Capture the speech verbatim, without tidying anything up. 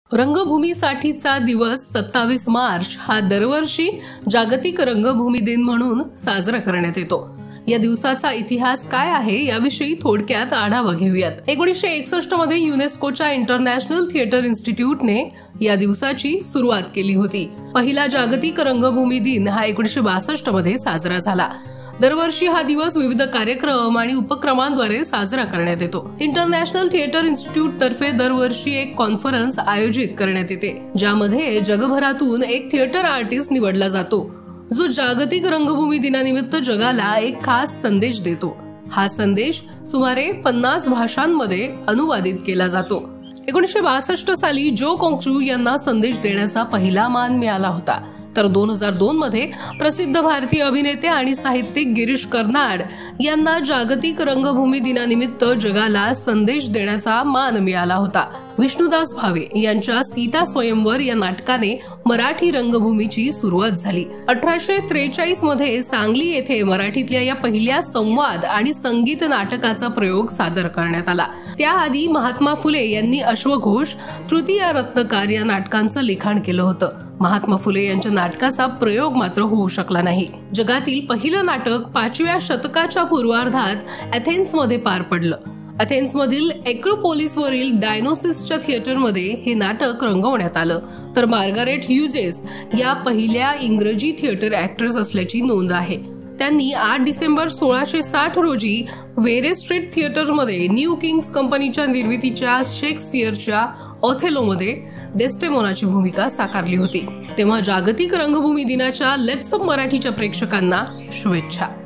रंगभूमीसाठीचा दिवस सत्तावीस मार्च हा दरवर्षी जागतिक रंगभूमी दिन म्हणून साजरा करण्यात येतो। या दिवसाचा इतिहास काय आहे याविषयी थोडक्यात आढावा घेऊयात। एकोणीसशे एकसष्ट मध्ये युनेस्कोच्या इंटरनॅशनल थिएटर इन्स्टिट्यूटने या दिवसाची सुरुवात केली होती। पहिला जागतिक रंगभूमी दिन हा एकोणीसशे बासष्ट मध्ये साजरा झाला। दरवर्षी हा दिवस विविध कार्यक्रम आणि उपक्रमांद्वारे साजरा करण्यात येतो। इंटरनॅशनल थिएटर इन्स्टिट्यूट तर्फे दरवर्षी एक कॉन्फरन्स आयोजित करण्यात येते, ज्यामध्ये जगभरातून एक थिएटर आर्टिस्ट निवडला जातो, जो जागतिक रंगभूमी दिनानिमित्त जगाला एक खास संदेश देतो। हा संदेश सुमारे पन्नास भाषांमध्ये अनुवादित केला जातो। एकोणीसशे बासष्ट साली जो कोंगचू यांना संदेश देण्याचा पहिला मान मिळाला होता, तर दोन हजार दोन मध्ये प्रसिद्ध भारतीय अभिनेते आणि साहित्यिक गिरीश कर्नाड यांना जागतिक रंगभूमी दिनानिमित्त जगाला संदेश देण्याचा मान मिळाला होता। विष्णुदास भावे यांच्या सीता स्वयंवर या नाटकाने मराठी रंगभूमीची सुरुवात झाली। अठराशे त्रेचाळीस मध्ये सांगली येथे मराठीतल्या या पहिल्या संवाद आणि संगीत नाटकाचा प्रयोग सादर करण्यात आला। त्याआधी महात्मा फुले यांनी अश्वघोष, तृतीय रत्नकार या नाटकांचं लिखाण केलं होतं। महात्मा फुले यांच्या नाटकाचा प्रयोग मात्र होऊ शकला नाही। जगातील पहिलं नाटक पाचव्या शतकाच्या पूर्वार्धात एथेन्समध्ये पार पडलं। एथेन्समधील एक्रोपोलिसवरील डायनोसिसच्या थिएटरमध्ये हे नाटक रंगवण्यात आलं, तर मार्गारेट ह्युजेस या पहिल्या इंग्रजी थिएटर ऍक्ट्रेस असल्याची नोंद आहे। त्यांनी आठ डिसेंबर सोळाशे साठ रोजी वेरे स्ट्रीट थिएटरमध्ये न्यू किंग्स कंपनीच्या निर्मितीच्या शेक्सपियरच्या ओथेलोमध्ये डेस्टेमोनाची भूमिका साकारली होती। तेव्हा जागतिक रंगभूमी दिनाच्या लेट्स अप मराठीच्या प्रेक्षकांना शुभेच्छा।